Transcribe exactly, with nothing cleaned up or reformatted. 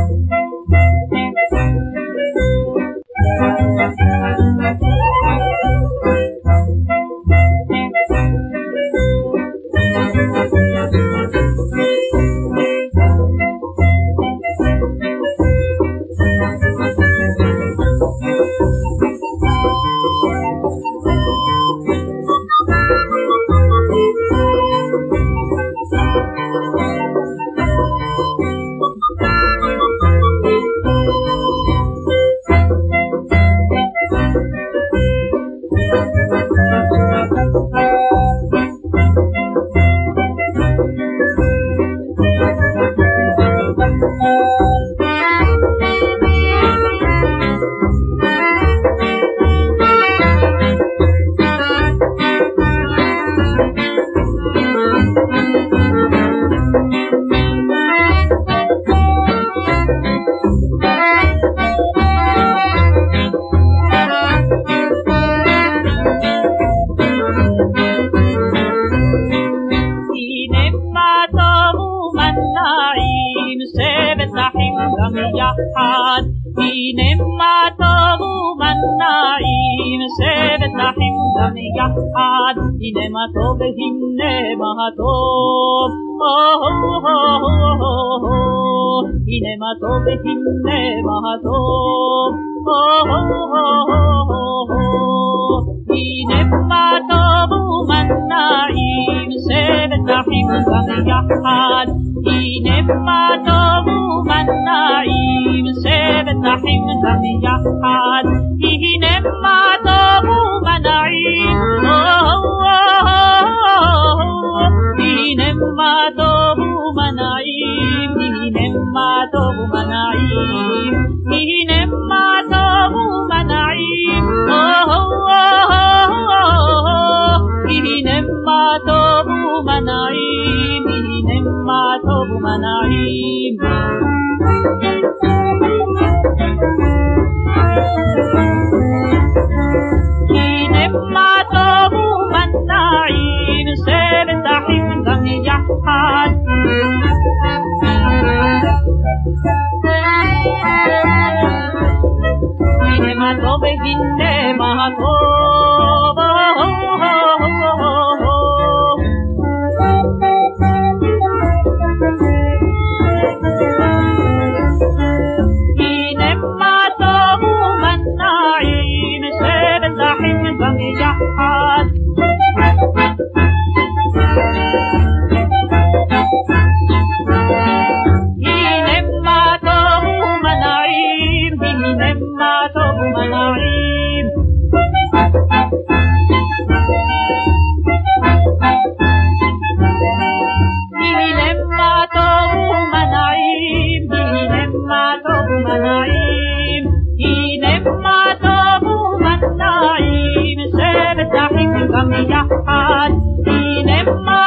יחד, הנה מה טוב ומנעים, שבט אחים גם יחד, הנה מה טוב והנה מה טוב, הנה מה טוב והנה מה טוב, הנה מה טוב ומנעים, שבט אחים גם יחד, הנה מה טוב ומנעים, שבט אחים גם יחד, הנה מה טוב ומנעים, הנה מה טוב ומנעים, הנה מה טוב ומנעים, הנה מה טוב ומנעים, הנה מה טוב ומנעים, הנה מה טוב ומנעים. הנה מה טוב ומנעים, שבט אחים גם יחד, הנה מה טוב והנה מה טוב, הנה מה טוב ומנעים, שבט אחים גם יחד, הנה מה טוב ומנעים, הנה מה טוב ומנעים, הנה מה טוב ומנעים, הנה מה טוב ומנעים, הנה מה טוב ומנעים, שבט אחים גם יחד, הנה מה